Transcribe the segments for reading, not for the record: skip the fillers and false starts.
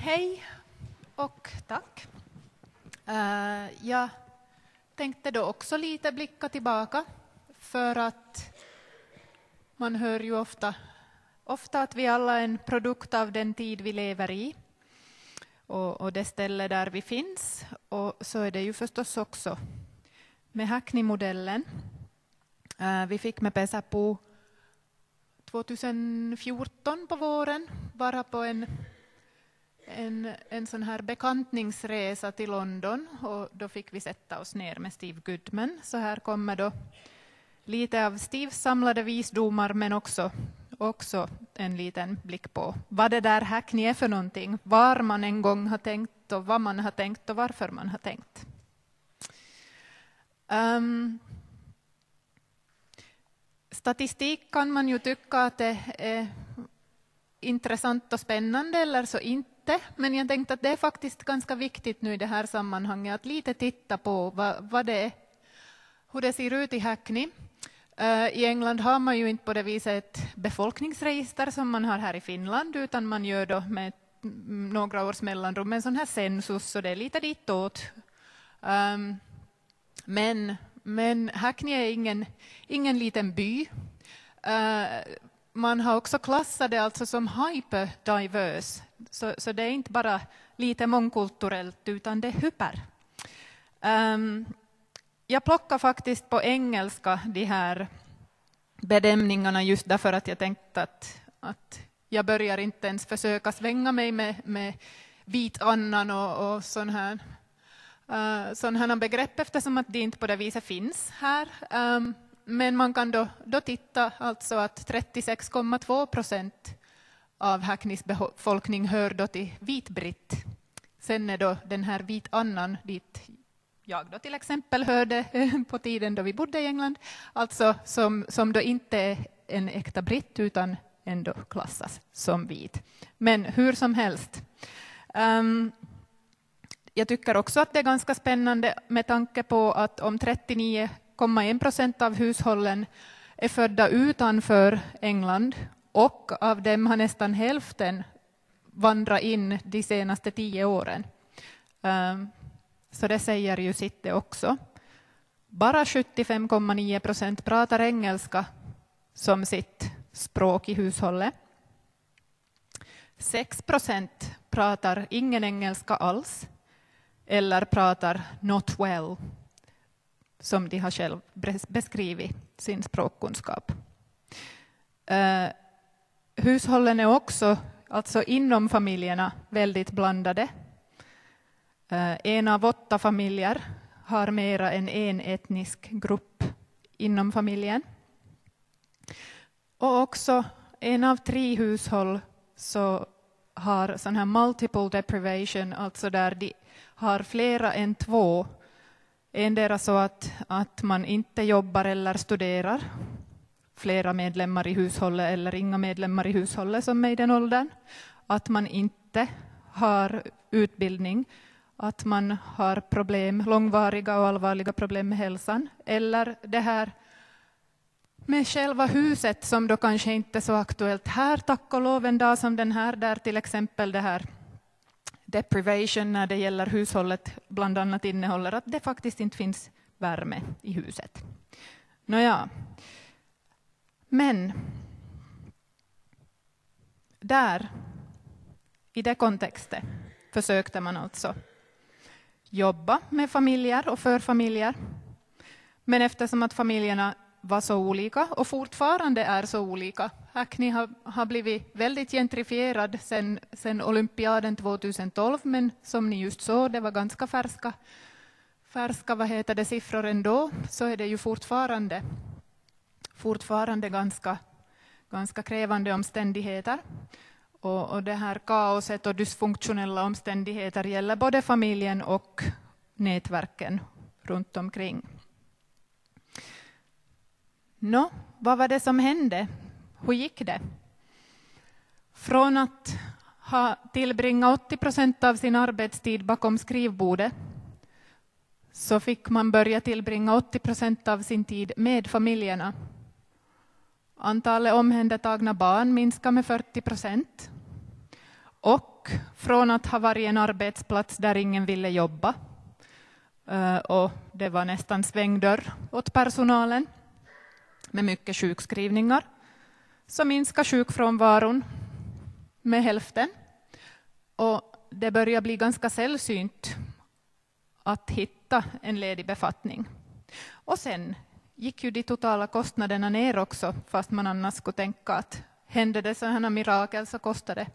Hej och tack. Jag tänkte då också lite blicka tillbaka, för att man hör ju ofta att vi alla är en produkt av den tid vi lever i och det ställe där vi finns. Och så är det ju förstås också med Hackney-modellen. Vi fick med Pesäpuu 2014 på våren, bara på en sån här bekantningsresa till London, och då fick vi sätta oss ner med Steve Goodman. Så här kommer då lite av Steves samlade visdomar, men också en liten blick på vad det där Hackney är för någonting, var man en gång har tänkt och vad man har tänkt och varför man har tänkt. Statistik kan man ju tycka att det är intressant och spännande, eller så inte. Men jag tänkte att det är faktiskt ganska viktigt nu i det här sammanhanget att lite titta på vad det är, hur det ser ut i Hackney. I England har man ju inte på det viset ett befolkningsregister som man har här i Finland, utan man gör då med några års mellanrum en sån här census, så det är lite ditåt. Men Hackney är ingen liten by. Man har också klassat det alltså som hyperdiverse. Så det är inte bara lite mångkulturellt, utan det är hyper. Jag plockar faktiskt på engelska de här bedömningarna just därför att jag tänkte att jag börjar inte ens försöka svänga mig med vit annan och sådana här begrepp, eftersom att det inte på det viset finns här. Men man kan då titta alltså att 36,2% av Hackneys befolkning hör då till vitbritt. Sen är då den här vit annan dit jag då till exempel hörde på tiden då vi bodde i England, alltså som då inte är en äkta britt utan ändå klassas som vit. Men hur som helst. Jag tycker också att det är ganska spännande med tanke på att om 39,1% av hushållen är födda utanför England, och av dem har nästan hälften vandrat in de senaste 10 åren. Så det säger ju sitt det också. Bara 75,9% pratar engelska som sitt språk i hushållet. 6% pratar ingen engelska alls, eller pratar not well, som de har själv beskrivit sin språkkunskap. Hushållen är också, alltså inom familjerna, väldigt blandade. 1 av 8 familjer har mera än en etnisk grupp inom familjen. Och också 1 av 3 hushåll så har sån här multiple deprivation, alltså där de har flera än 2. Endera så att man inte jobbar eller studerar, flera medlemmar i hushållet eller inga medlemmar i hushållet som är i den åldern. Att man inte har utbildning, att man har problem, långvariga och allvarliga problem med hälsan. Eller det här med själva huset som då kanske inte är så aktuellt här, tack och lov en dag som den här, där till exempel det här deprivation när det gäller hushållet bland annat innehåller att det faktiskt inte finns värme i huset. Nåja. Men där, i det kontextet, försökte man alltså jobba med familjer och för familjer. Men eftersom att familjerna var så olika och fortfarande är så olika. Hackney har blivit väldigt gentrifierad sen olympiaden 2012, men som ni just såg, det var ganska färska siffror ändå, så är det ju fortfarande ganska krävande omständigheter. Och det här kaoset och dysfunktionella omständigheter gäller både familjen och nätverken runt omkring. Vad var det som hände? Hur gick det? Från att ha tillbringat 80% av sin arbetstid bakom skrivbordet så fick man börja tillbringa 80% av sin tid med familjerna. Antalet omhändertagna barn minskade med 40%. Och Och från att ha varit en arbetsplats där ingen ville jobba, och det var nästan svängdörr åt personalen med mycket sjukskrivningar, så minskar sjukfrånvaron med hälften. Och det börjar bli ganska sällsynt att hitta en ledig befattning. Och sen gick ju de totala kostnaderna ner också, fast man annars skulle tänka att hände det sådana mirakel så kostar det.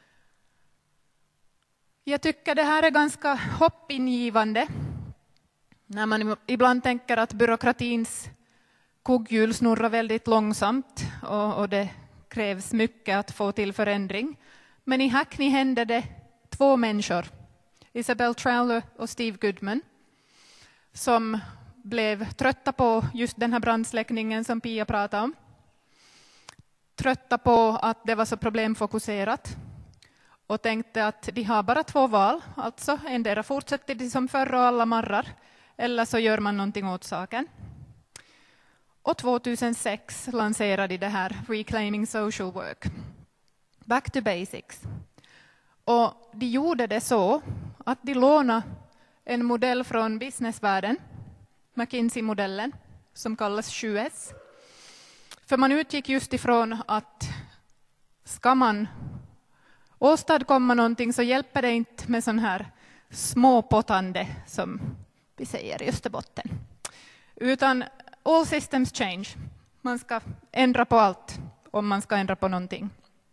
Jag tycker det här är ganska hoppingivande när man ibland tänker att byråkratins kugghjul snurrar väldigt långsamt och det krävs mycket att få till förändring. Men i Hackney hände det 2 människor, Isabel Trowler och Steve Goodman, som blev trötta på just den här brandsläckningen som Pia pratade om. Trötta på att det var så problemfokuserat och tänkte att de har bara 2 val. Alltså, endera fortsätter de som förr och alla marrar, eller så gör man någonting åt saken. Och 2006 lanserade de det här Reclaiming Social Work. Back to basics. Och de gjorde det så att de lånade en modell från businessvärlden, McKinsey-modellen, som kallas 7S. För man utgick just ifrån att ska man åstadkomma någonting så hjälper det inte med sån här småpottande som vi säger i Österbotten. Utan all systems change. Man ska ändra på allt om man ska ändra på någonting.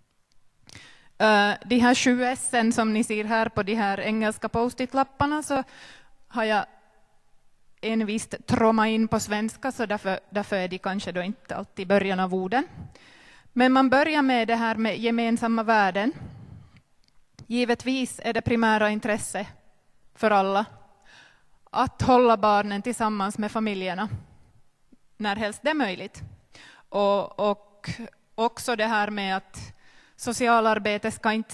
De här 7S som ni ser här på de här engelska post-it-lapparna, så har jag envist tromma in på svenska, så därför är de kanske då inte alltid början av orden. Men man börjar med det här med gemensamma värden. Givetvis är det primära intresse för alla att hålla barnen tillsammans med familjerna när helst det är möjligt. Och också det här med att socialarbete ska inte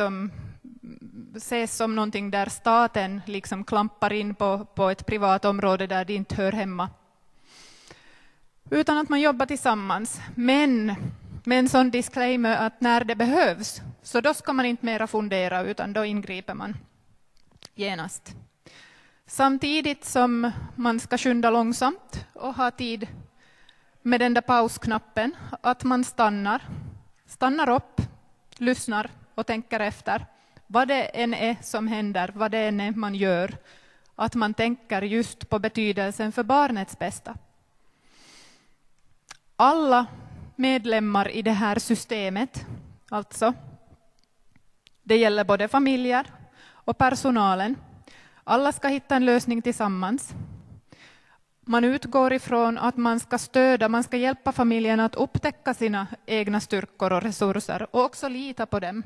ses som någonting där staten liksom klampar in på ett privat område där det inte hör hemma. Utan att man jobbar tillsammans. Men med en sån disclaimer att när det behövs, så då ska man inte mera fundera, utan då ingriper man genast. Samtidigt som man ska skynda långsamt och ha tid med den där pausknappen, att man stannar upp, lyssnar och tänker efter vad det än är som händer, vad det än är man gör, att man tänker just på betydelsen för barnets bästa. Alla medlemmar i det här systemet, alltså, det gäller både familjer och personalen, alla ska hitta en lösning tillsammans. Man utgår ifrån att man ska hjälpa familjen att upptäcka sina egna styrkor och resurser och också lita på dem.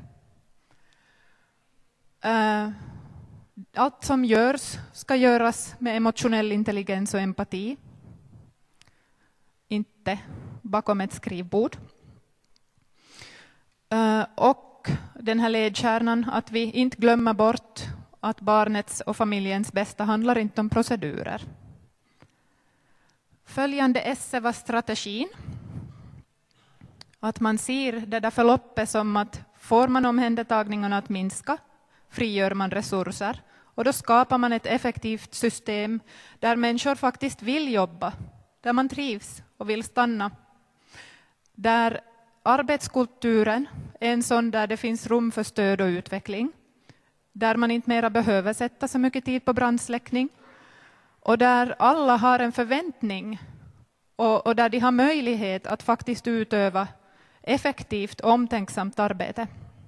Allt som görs ska göras med emotionell intelligens och empati. Inte bakom ett skrivbord. Och den här ledkärnan, att vi inte glömmer bort att barnets och familjens bästa handlar inte om procedurer. Följande esse var strategin. Att man ser det där förloppet som att får man omhändertagningarna att minska, frigör man resurser. Och då skapar man ett effektivt system där människor faktiskt vill jobba. Där man trivs och vill stanna. Där arbetskulturen är en sån där det finns rum för stöd och utveckling. Där man inte mera behöver sätta så mycket tid på brandsläckning. Och där alla har en förväntning och där de har möjlighet att faktiskt utöva effektivt och omtänksamt arbete.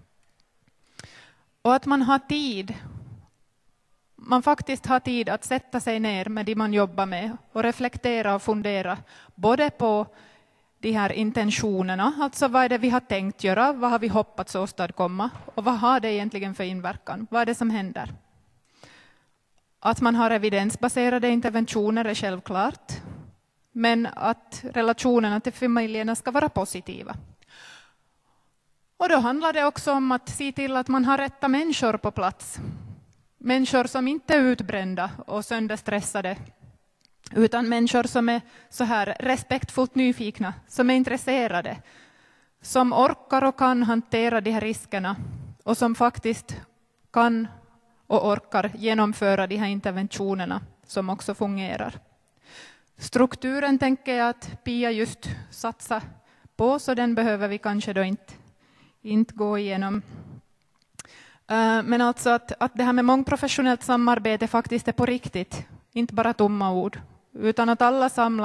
Och att man har tid, man faktiskt har tid att sätta sig ner med det man jobbar med och reflektera och fundera både på de här intentionerna, alltså vad är det vi har tänkt göra, vad har vi hoppats åstadkomma och vad har det egentligen för inverkan, vad är det som händer. Att man har evidensbaserade interventioner är självklart, men att relationerna till familjerna ska vara positiva. Och då handlar det också om att se till att man har rätta människor på plats. Människor som inte är utbrända och sönderstressade, utan människor som är så här respektfullt nyfikna, som är intresserade, som orkar och kan hantera de här riskerna och som faktiskt kan och orkar genomföra de här interventionerna som också fungerar. Strukturen tänker jag att Pia just satsar på, så den behöver vi kanske då inte gå igenom. Men alltså att det här med mångprofessionellt samarbete faktiskt är på riktigt, inte bara tomma ord, utan att alla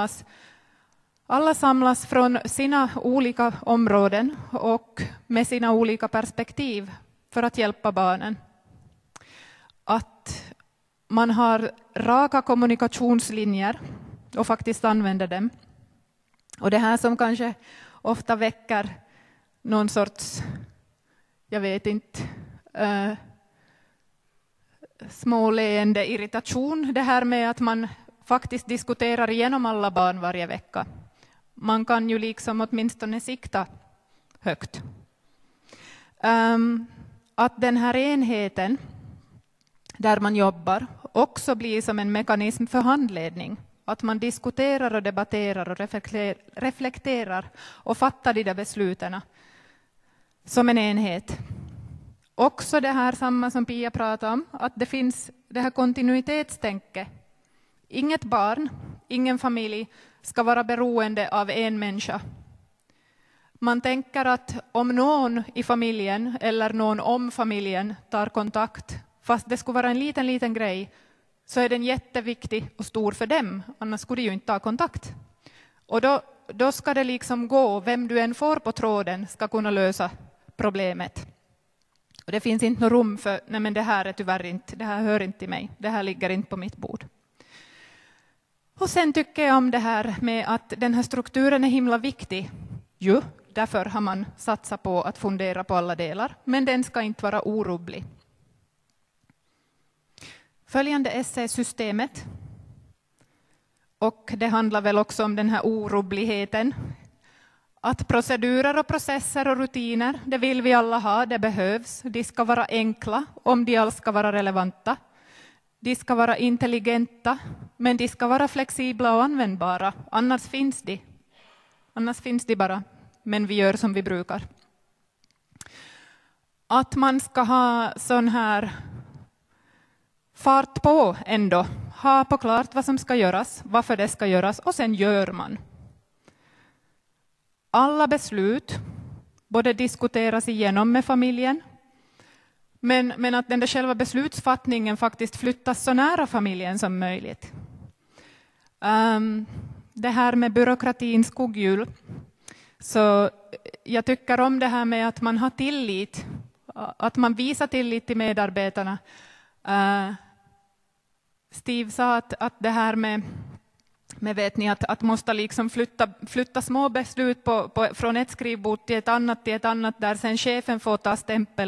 samlas från sina olika områden och med sina olika perspektiv för att hjälpa barnen. Att man har raka kommunikationslinjer och faktiskt använder dem. Och det här som kanske ofta väcker någon sorts, jag vet inte, småleende irritation. Det här med att man faktiskt diskuterar igenom alla barn varje vecka. Man kan ju liksom åtminstone sikta högt. Att den här enheten där man jobbar också blir som en mekanism för handledning. Att man diskuterar och debatterar och reflekterar och fattar de där besluten som en enhet. Också det här samma som Pia pratade om, att det finns det här kontinuitetstänket. Inget barn, ingen familj ska vara beroende av en människa. Man tänker att om någon i familjen eller någon om familjen tar kontakt, fast det skulle vara en liten grej, så är den jätteviktig och stor för dem, annars skulle de ju inte ta kontakt. Och då ska det liksom gå, vem du än får på tråden ska kunna lösa problemet. Och det finns inte något rum för, nej men det här är tyvärr inte, det här hör inte till mig, det här ligger inte på mitt bord. Och sen tycker jag om det här med att den här strukturen är himla viktig. Jo, därför har man satsat på att fundera på alla delar, men den ska inte vara orubblig. Följande essä är systemet. Och det handlar väl också om den här orubbligheten. Att procedurer och processer och rutiner, det vill vi alla ha, det behövs. De ska vara enkla om de alls ska vara relevanta. De ska vara intelligenta, men de ska vara flexibla och användbara. Annars finns de bara, men vi gör som vi brukar. Att man ska ha sån här fart på ändå. Ha på klart vad som ska göras, varför det ska göras och sen gör man. Alla beslut både diskuteras igenom med familjen, men att den där själva beslutsfattningen faktiskt flyttas så nära familjen som möjligt. Det här med byråkratins skugghjul. Så jag tycker om det här med att man har tillit, att man visar tillit till medarbetarna. Steve sa att det här med vet ni, att måste liksom flytta små beslut från ett skrivbord till ett annat där sen chefen får ta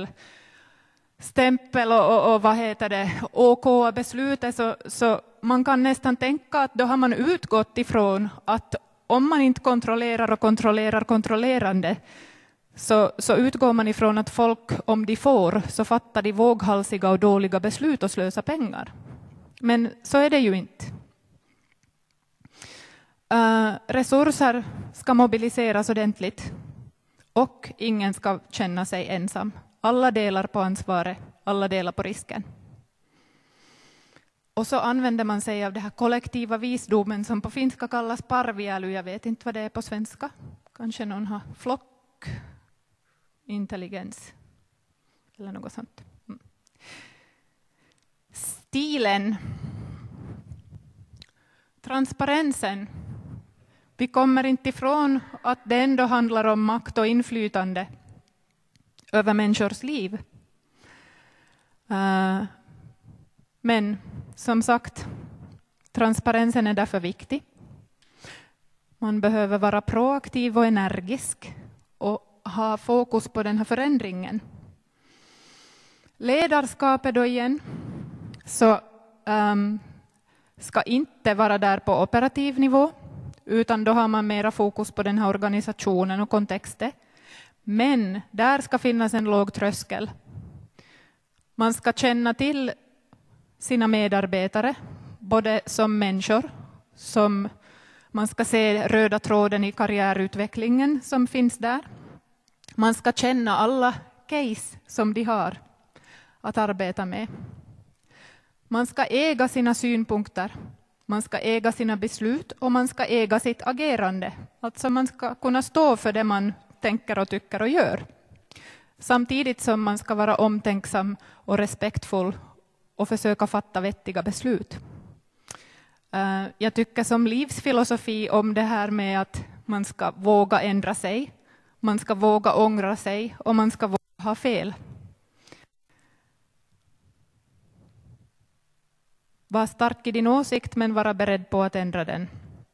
stämpel och vad heter det, OK-beslutet, så man kan nästan tänka att då har man utgått ifrån att om man inte kontrollerar och kontrollerande, så utgår man ifrån att folk, om de får, så fattar de våghalsiga och dåliga beslut och slösar pengar. Men så är det ju inte. Resurser ska mobiliseras ordentligt och ingen ska känna sig ensam. Alla delar på ansvaret, alla delar på risken. Och så använder man sig av det här kollektiva visdomen som på finska kallas parviäly. Jag vet inte vad det är på svenska. Kanske någon har flockintelligens eller något sånt. Stilen. Transparensen. Vi kommer inte ifrån att det ändå handlar om makt och inflytande över människors liv. Men som sagt, transparensen är därför viktig. Man behöver vara proaktiv och energisk och ha fokus på den här förändringen. Ledarskapet då igen, så ska inte vara där på operativ nivå, utan då har man mera fokus på den här organisationen och kontexten. Men där ska finnas en låg tröskel. Man ska känna till sina medarbetare, både som människor, som man ska se röda tråden i karriärutvecklingen som finns där. Man ska känna alla case som de har. att arbeta med. Man ska äga sina synpunkter, man ska äga sina beslut och man ska äga sitt agerande. Alltså man ska kunna stå för det man tänker och tycker och gör. Samtidigt som man ska vara omtänksam och respektfull och försöka fatta vettiga beslut. Jag tycker som livsfilosofi om det här med att man ska våga ändra sig, man ska våga ångra sig och man ska våga ha fel. Var stark i din åsikt men vara beredd på att ändra den.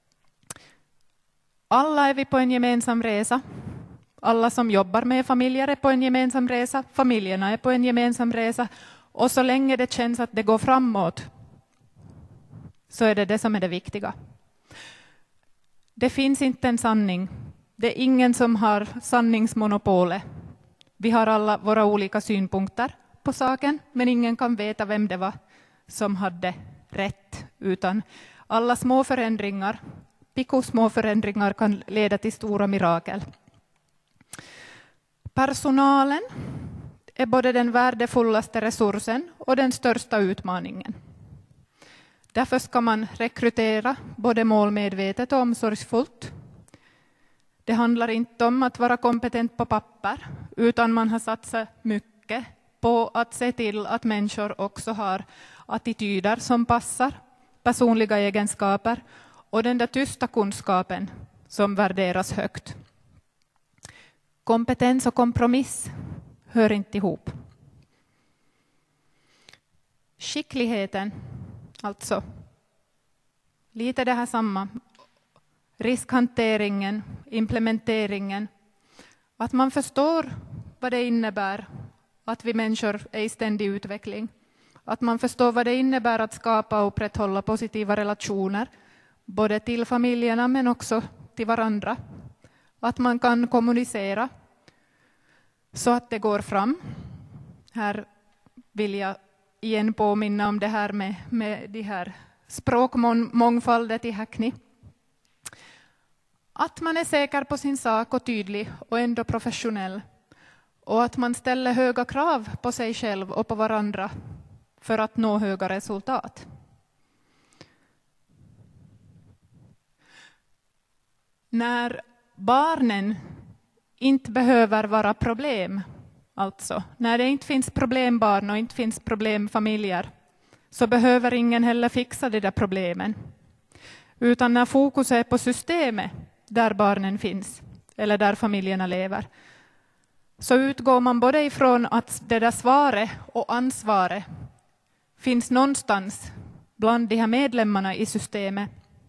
Alla är vi på en gemensam resa. Alla som jobbar med familjer är på en gemensam resa. Familjerna är på en gemensam resa. Och så länge det känns att det går framåt så är det som är det viktiga. Det finns inte en sanning. Det är ingen som har sanningsmonopolet. Vi har alla våra olika synpunkter på saken, men ingen kan veta vem det var som hade rätt. Utan alla små förändringar, små förändringar kan leda till stora mirakel. Personalen är både den värdefullaste resursen och den största utmaningen. Därför ska man rekrytera både målmedvetet och omsorgsfullt. Det handlar inte om att vara kompetent på papper, utan man har satsat mycket på att se till att människor också har attityder som passar, personliga egenskaper och den där tysta kunskapen som värderas högt. Kompetens och kompromiss hör inte ihop. Skickligheten, alltså lite det här samma. Riskhanteringen, implementeringen. Att man förstår vad det innebär att vi människor är i ständig utveckling. Att man förstår vad det innebär att skapa och upprätthålla positiva relationer. Både till familjerna men också till varandra. Att man kan kommunicera så att det går fram. Här vill jag igen påminna om det här med de här språkmångfaldet i Hackney. Att man är säker på sin sak och tydlig och ändå professionell. Och att man ställer höga krav på sig själv och på varandra för att nå höga resultat. När barnen inte behöver vara problem, alltså när det inte finns problembarn och inte finns problemfamiljer, så behöver ingen heller fixa de där problemen. Utan när fokus är på systemet där barnen finns eller där familjerna lever, så utgår man både ifrån att det där svaret och ansvaret finns någonstans bland de här medlemmarna i systemet.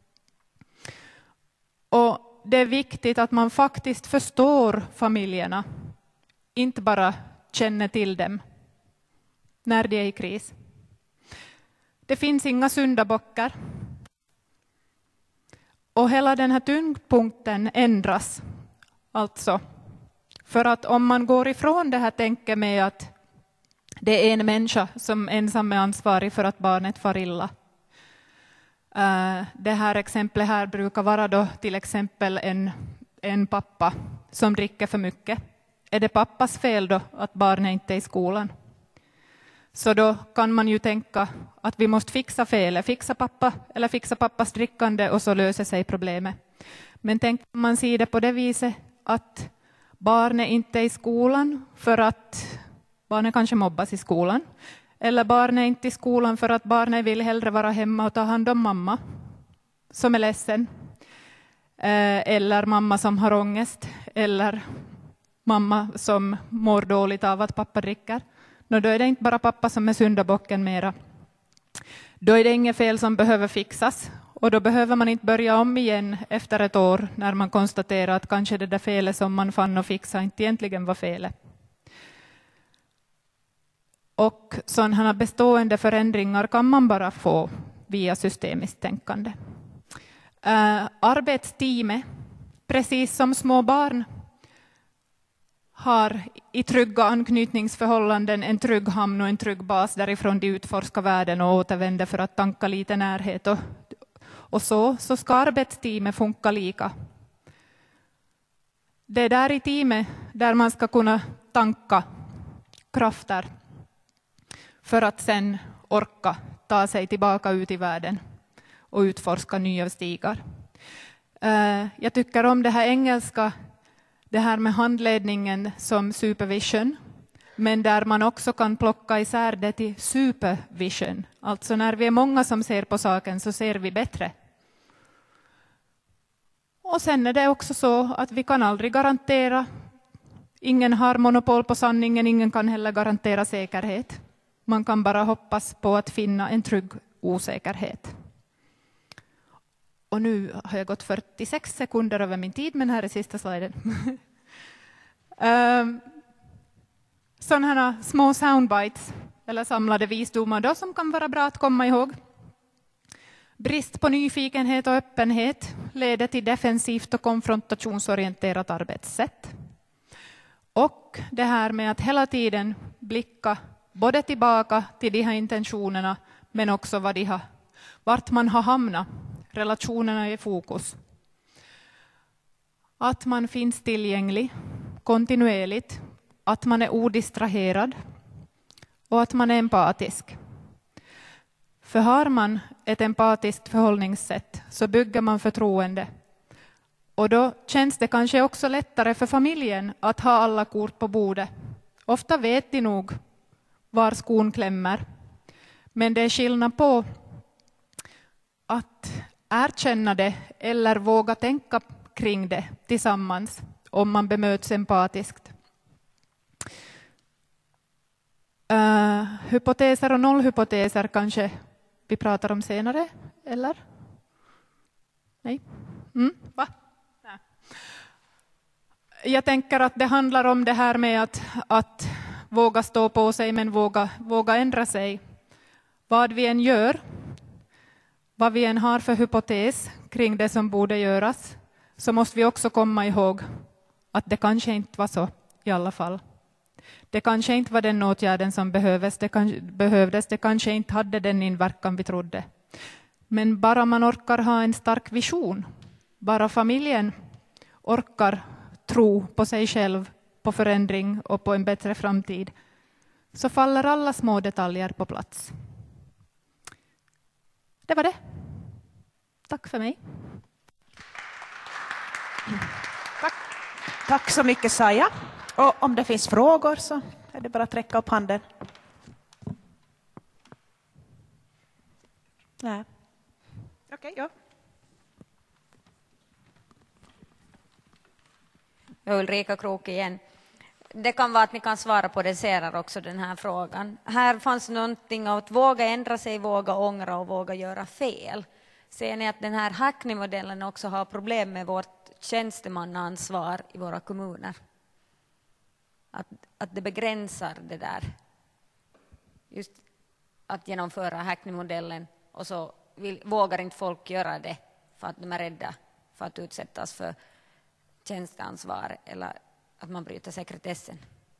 Och det är viktigt att man faktiskt förstår familjerna, inte bara känner till dem när de är i kris. Det finns inga syndabockar. Och hela den här tyngdpunkten ändras. Alltså, för att om man går ifrån det här tänket med att det är en människa som ensam är ansvarig för att barnet far illa. Det här exemplet här brukar vara då till exempel en pappa som dricker för mycket. Är det pappas fel då att barnet inte är i skolan? Så då kan man ju tänka att vi måste fixa felet, fixa pappas drickande och så löser sig problemet. Men tänk om man ser det på det viset att barnet inte är i skolan för att barnet kanske mobbas i skolan. Eller barnet är inte i skolan för att barnet vill hellre vara hemma och ta hand om mamma som är ledsen. Eller mamma som har ångest. Eller mamma som mår dåligt av att pappa dricker. Då är det inte bara pappa som är syndabocken mera. Då är det inget fel som behöver fixas. Och då behöver man inte börja om igen efter ett år när man konstaterar att kanske det där felet som man fann och fixa inte egentligen var felet. Och sådana bestående förändringar kan man bara få via systemiskt tänkande. Arbetsteamet, precis som små barn, har i trygga anknytningsförhållanden en trygg hamn och en trygg bas därifrån de utforskar världen och återvänder för att tanka lite närhet. Och så ska arbetsteamet funka lika. Det är där i teamet där man ska kunna tanka krafter. för att sen orka ta sig tillbaka ut i världen och utforska nya stigar. Jag tycker om det här engelska, det här med handledningen som supervision, men där man också kan plocka isär det till supervision. Alltså när vi är många som ser på saken så ser vi bättre. Och sen är det också så att vi kan aldrig garantera, ingen har monopol på sanningen, ingen kan heller garantera säkerhet. Man kan bara hoppas på att finna en trygg osäkerhet. Och nu har jag gått 46 sekunder över min tid, men här är sista sliden. Sådana här små soundbites, eller samlade visdomar då, som kan vara bra att komma ihåg. Brist på nyfikenhet och öppenhet leder till defensivt och konfrontationsorienterat arbetssätt. Och det här med att hela tiden blicka både tillbaka till de här intentionerna, men också vart man har hamnat. Relationerna är i fokus. Att man finns tillgänglig kontinuerligt, att man är odistraherad och att man är empatisk. För har man ett empatiskt förhållningssätt så bygger man förtroende. Och då känns det kanske också lättare för familjen att ha alla kort på bordet. Ofta vet de nog var skon klämmer. Men det är skillnad på att erkänna det eller våga tänka kring det tillsammans om man bemöts empatiskt. Hypoteser och nollhypoteser kanske vi pratar om senare, eller? Nej? Va? Nej. Jag tänker att det handlar om det här med att våga stå på sig men våga ändra sig. Vad vi än gör, vad vi än har för hypotes kring det som borde göras, så måste vi också komma ihåg att det kanske inte var så i alla fall. Det kanske inte var den åtgärden som behövdes, det kanske inte hade den inverkan vi trodde. Men bara man orkar ha en stark vision, bara familjen orkar tro på sig själv, på förändring och på en bättre framtid, så faller alla små detaljer på plats. Det var det. Tack för mig. Tack så mycket, Saja. Och om det finns frågor så är det bara att räcka upp handen. Nej. Okej, ja. Ulrika Krok igen. Det kan vara att ni kan svara på det senare också, den här frågan. Här fanns någonting av att våga ändra sig, våga ångra och våga göra fel. Ser ni att den här Hackney-modellen också har problem med vårt tjänstemannaansvar i våra kommuner? Att det begränsar det där. Just att genomföra Hackney-modellen och så vågar inte folk göra det för att de är rädda för att utsättas för tjänsteansvar eller att man bryter sekretessen.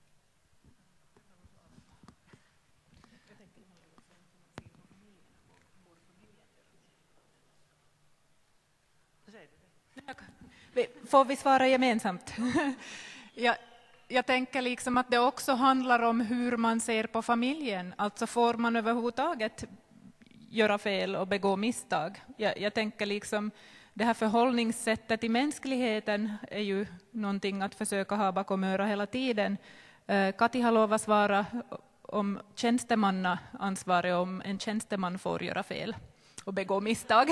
Får vi svara gemensamt? Jag tänker liksom att det också handlar om hur man ser på familjen. Alltså får man överhuvudtaget göra fel och begå misstag? Jag tänker liksom det här förhållningssättet i mänskligheten är ju någonting att försöka ha bakom öra hela tiden. Kati har lovat svara om tjänstemannaansvaret, om en tjänsteman får göra fel och begå misstag.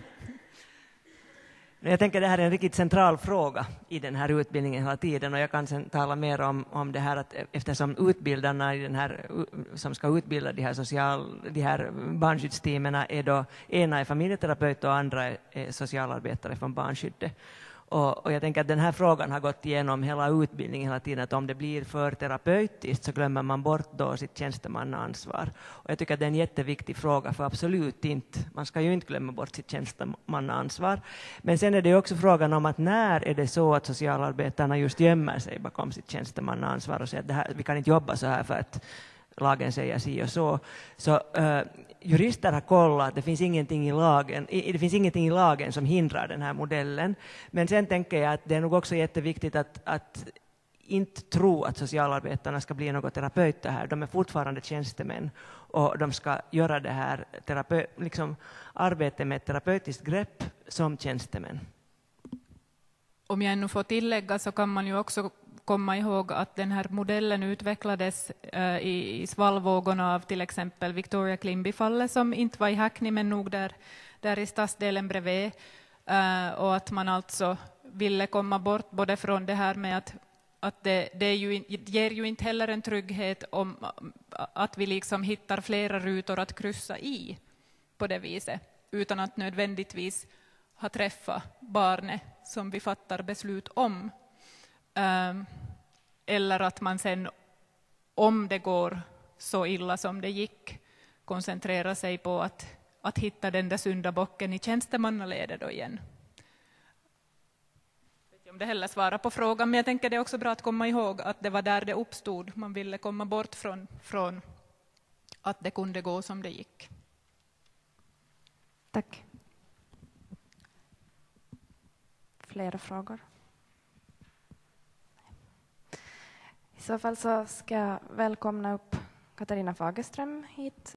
Jag tänker att det här är en riktigt central fråga i den här utbildningen hela tiden, och jag kan sen tala mer om det här att eftersom utbildarna i den här, som ska utbilda de här barnskyddsteamen är då ena är familjeterapeut och andra är socialarbetare från barnskyddet. Och jag tänker att den här frågan har gått igenom hela utbildningen hela tiden, att om det blir för terapeutiskt så glömmer man bort då sitt tjänstemannaansvar. Och jag tycker att det är en jätteviktig fråga, för absolut inte, man ska ju inte glömma bort sitt tjänstemannaansvar. Men sen är det också frågan om att när är det så att socialarbetarna just gömmer sig bakom sitt tjänstemannaansvar och säger att det här, vi kan inte jobba så här för att lagen säger si och så. Så jurister har kollat att det finns ingenting i lagen som hindrar den här modellen. Men sen tänker jag att det är nog också jätteviktigt att inte tro att socialarbetarna ska bli något terapeuter här. De är fortfarande tjänstemän och de ska göra det här arbete med ett terapeutiskt grepp som tjänstemän. Om jag ännu får tillägga så kan man ju också komma ihåg att den här modellen utvecklades i svallvågorna av till exempel Victoria Climby-fallet som inte var i Hackney men nog där i stadsdelen bredvid. Och att man alltså ville komma bort både från det här med att det ger ju inte heller en trygghet om att vi liksom hittar flera rutor att kryssa i på det viset utan att nödvändigtvis ha träffat barnet som vi fattar beslut om. Eller att man sen, om det går så illa som det gick, koncentrerar sig på att hitta den där syndabocken i tjänstemannaledet då igen. Jag vet inte om det heller svarar på frågan, men jag tänker det är också bra att komma ihåg att det var där det uppstod. Man ville komma bort från att det kunde gå som det gick. Tack. Flera frågor? I så fall så ska jag välkomna upp Katarina Fagerström hit